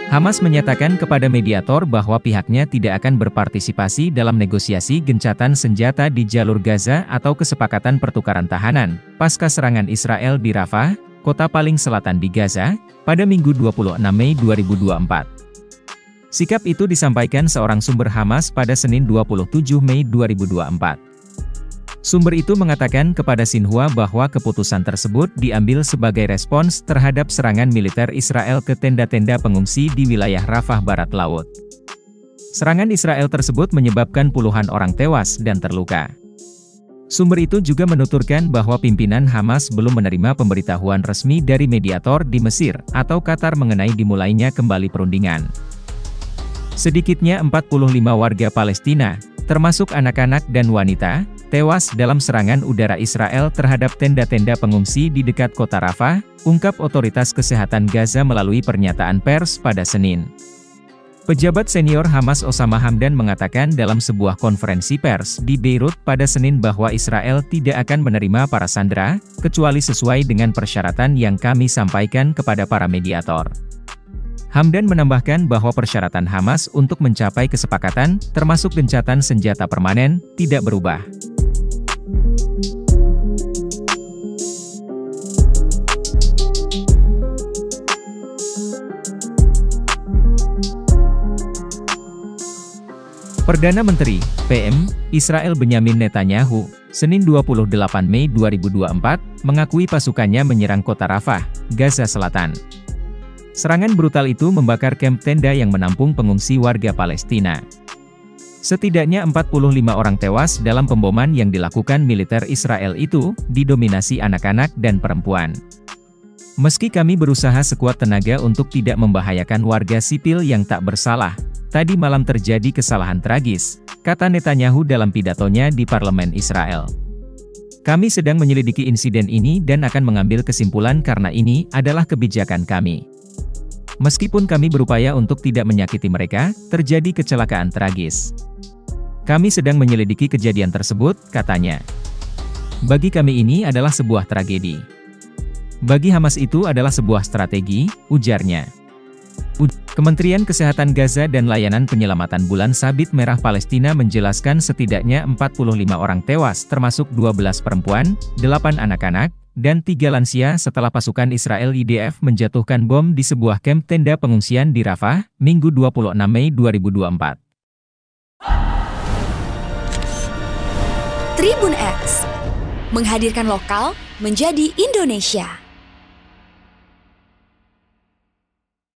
Hamas menyatakan kepada mediator bahwa pihaknya tidak akan berpartisipasi dalam negosiasi gencatan senjata di jalur Gaza atau kesepakatan pertukaran tahanan, pasca serangan Israel di Rafah, kota paling selatan di Gaza, pada Minggu 26 Mei 2024. Sikap itu disampaikan seorang sumber Hamas pada Senin 27 Mei 2024. Sumber itu mengatakan kepada Xinhua bahwa keputusan tersebut diambil sebagai respons terhadap serangan militer Israel ke tenda-tenda pengungsi di wilayah Rafah Barat Laut. Serangan Israel tersebut menyebabkan puluhan orang tewas dan terluka. Sumber itu juga menuturkan bahwa pimpinan Hamas belum menerima pemberitahuan resmi dari mediator di Mesir atau Qatar mengenai dimulainya kembali perundingan. Sedikitnya 45 warga Palestina, termasuk anak-anak dan wanita, tewas dalam serangan udara Israel terhadap tenda-tenda pengungsi di dekat kota Rafah, ungkap otoritas kesehatan Gaza melalui pernyataan pers pada Senin. Pejabat senior Hamas Osama Hamdan mengatakan dalam sebuah konferensi pers di Beirut pada Senin bahwa Israel tidak akan menerima para sandera, kecuali sesuai dengan persyaratan yang kami sampaikan kepada para mediator. Hamdan menambahkan bahwa persyaratan Hamas untuk mencapai kesepakatan, termasuk gencatan senjata permanen, tidak berubah. Perdana Menteri, PM, Israel Benyamin Netanyahu, Senin 28 Mei 2024, mengakui pasukannya menyerang kota Rafah, Gaza Selatan. Serangan brutal itu membakar kamp tenda yang menampung pengungsi warga Palestina. Setidaknya 45 orang tewas dalam pemboman yang dilakukan militer Israel itu, didominasi anak-anak dan perempuan. Meski kami berusaha sekuat tenaga untuk tidak membahayakan warga sipil yang tak bersalah, tadi malam terjadi kesalahan tragis, kata Netanyahu dalam pidatonya di parlemen Israel. Kami sedang menyelidiki insiden ini dan akan mengambil kesimpulan karena ini adalah kebijakan kami. Meskipun kami berupaya untuk tidak menyakiti mereka, terjadi kecelakaan tragis. Kami sedang menyelidiki kejadian tersebut, katanya. Bagi kami ini adalah sebuah tragedi. Bagi Hamas itu adalah sebuah strategi, ujarnya. Kementerian Kesehatan Gaza dan Layanan Penyelamatan Bulan Sabit Merah Palestina menjelaskan setidaknya 45 orang tewas termasuk 12 perempuan, 8 anak-anak, dan 3 lansia setelah pasukan Israel IDF menjatuhkan bom di sebuah kamp tenda pengungsian di Rafah, Minggu 26 Mei 2024. Tribun X menghadirkan lokal menjadi Indonesia.